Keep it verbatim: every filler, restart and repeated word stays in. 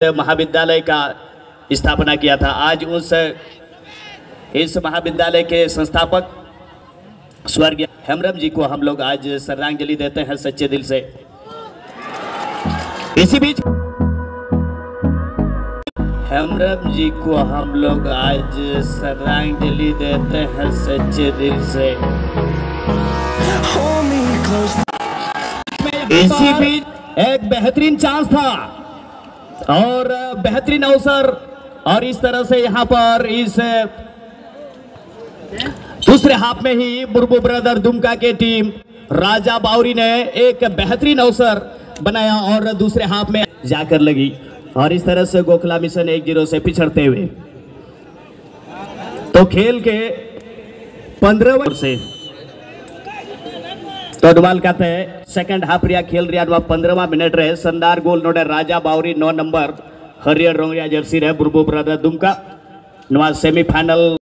महाविद्यालय का स्थापना किया था। आज उस इस महाविद्यालय के संस्थापक स्वर्गीय हेमरम जी को हम लोग आज श्रद्धांजलि देते हैं सच्चे दिल से। इसी बीच हेमरम जी को हम लोग आज श्रद्धांजलि देते हैं सच्चे दिल से। इसी बीच एक बेहतरीन चांस था और बेहतरीन अवसर, और इस तरह से यहाँ पर इस दूसरे हाफ में ही बुर्बू ब्रदर दुमका के टीम राजा बावरी ने एक बेहतरीन अवसर बनाया और दूसरे हाफ में जाकर लगी, और इस तरह से गोखला मिशन एक जीरो से पिछड़ते हुए तो खेल के पंद्रह से तो डुमाल कहते हैं सेकंड हाफ रिया खेल रिया पंद्रहवा मिनट रहे। शानदार गोल नोटे राजा बावरी नौ नंबर हरियर रोंगरिया जर्सी रहे बुर्बू ब्रदर दुमका सेमीफाइनल